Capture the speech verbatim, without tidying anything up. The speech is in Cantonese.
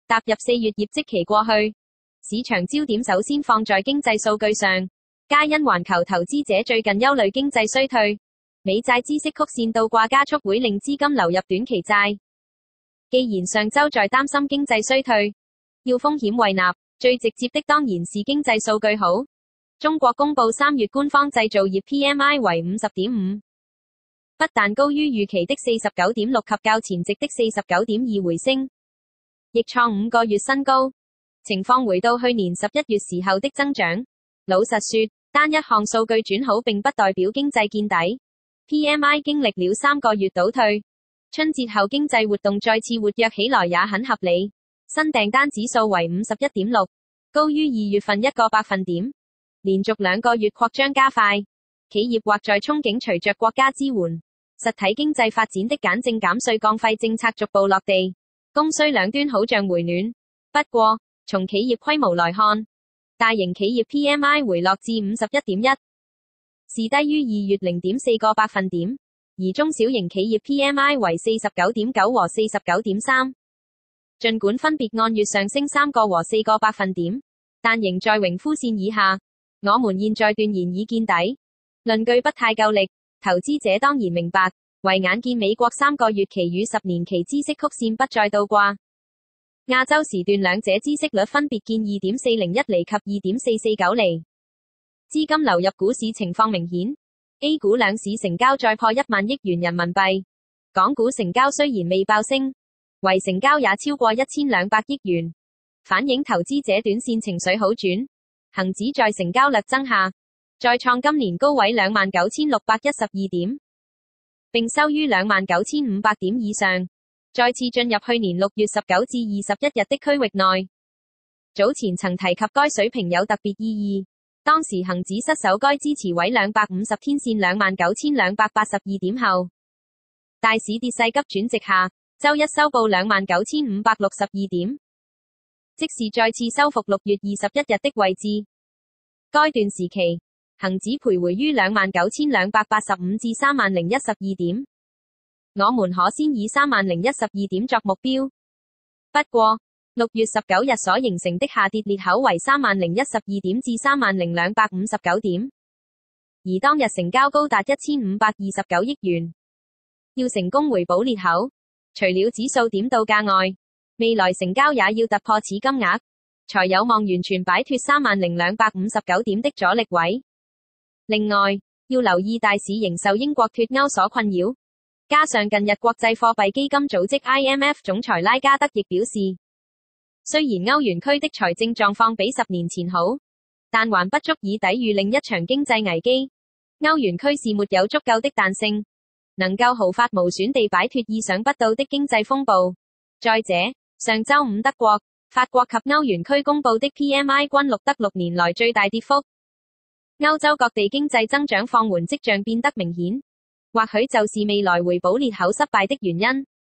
踏入四月業績期過去，市場焦點首先放在經濟數據上，皆因環球投資者最近憂慮經濟衰退，美債孳息曲線倒掛加速會令資金流入短期債。既然上周在擔心經濟衰退，要風險胃納，最直接的當然是經濟數據好。中國公布三月官方製造業 P M I 為 五十點五，不但高於預期的 四十九點六及較前值的 四十九點二回升，亦創五個月新高。情況回到去年十一月時候的增長。老實說，單一項數據轉好並不代表經濟見底。P M I 經歷了三個月倒退，春節後經濟活動再次活躍起來也很合理。新訂單指數為 五十一點六，高於二月份一個百分點，連續兩個月擴張加快。企業或在憧憬隨着國家支援，實體經濟發展的簡政減稅降費政策逐步落地，供需兩端好像回暖。不過，從企業規模來看，大型企業 P M I 回落至 五十一點一，是低於二月 零點四個百分點，而中小型企業 P M I 為 四十九點九和 四十九點三，儘管分別按月上升三個和四個百分點，但仍在榮枯線以下。我們現在斷言已見底，論據不太夠力，投資者當然明白，唯眼見美國三個月期與十年期孳息曲線不再倒掛。亞洲時段兩者孳息率分別見 二點四零一 厘及 二點四四九 厘。資金流入股市情況明顯， A 股兩市成交再破一萬億元人民幣，港股成交雖然未爆升，惟成交也超過一千兩百億元，反映投資者短線情緒好轉。恒指在成交略增下，再創今年高位 兩萬九千六百一十二點，並收於 兩萬九千五百點以上，再次進入去年六月十九至二十一日的區域內。早前曾提及該水平有特別意義，當時恒指失守該支持位兩百五十天線 兩萬九千兩百八十二點後，大市跌勢急轉直下，周一收報 兩萬九千五百六十二點，即是再次收復六月二十一日的位置。該段時期，恒指徘徊於 兩萬九千兩百八十五至 三萬零一十二點，我們可先以 三萬零一十二點作目標。不過，六月十九日所形成的下跌裂口為 三萬零一十二點至 三萬零兩百五十九點，而當日成交高達一千五百二十九億元。要成功回補裂口，除了指數點到價外，未來成交也要突破此金額，才有望完全擺脫 三萬零兩百五十九點的阻力位。另外，要留意大市仍受英國脫歐所困擾，加上近日國際貨幣基金組織 I M F 總裁拉加德亦表示，雖然歐元區的財政狀況比十年前好，但還不足以抵禦另一場經濟危機。歐元區是沒有足夠的彈性，能夠毫髮無損地擺脫意想不到的經濟風暴。再者，上周五德國、法國及歐元區公布的 P M I 均錄得六年來最大跌幅。歐洲各地經濟增長放緩跡象變得明顯，或許就是未來回補裂口失敗的原因。